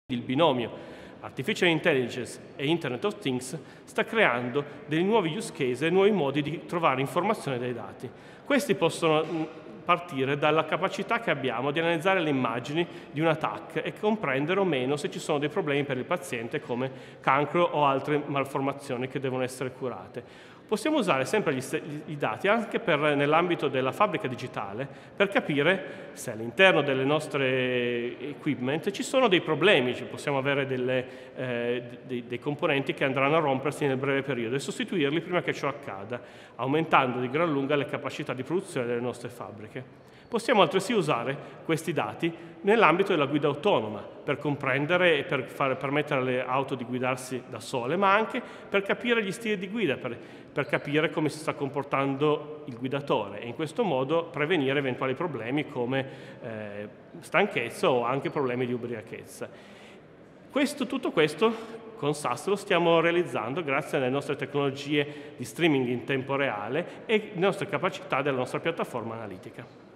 Il binomio Artificial Intelligence e Internet of Things sta creando dei nuovi use case e nuovi modi di trovare informazione dai dati. Questi possono partire dalla capacità che abbiamo di analizzare le immagini di una TAC e comprendere o meno se ci sono dei problemi per il paziente come cancro o altre malformazioni che devono essere curate. Possiamo usare sempre i dati anche nell'ambito della fabbrica digitale per capire se all'interno delle nostre equipment ci sono dei problemi, possiamo avere dei componenti che andranno a rompersi nel breve periodo e sostituirli prima che ciò accada, aumentando di gran lunga le capacità di produzione delle nostre fabbriche. Possiamo altresì usare questi dati nell'ambito della guida autonoma per comprendere e per permettere alle auto di guidarsi da sole, ma anche per capire gli stili di guida, per capire come si sta comportando il guidatore e in questo modo prevenire eventuali problemi come stanchezza o anche problemi di ubriachezza. Tutto questo con SAS lo stiamo realizzando grazie alle nostre tecnologie di streaming in tempo reale e alle nostre capacità della nostra piattaforma analitica.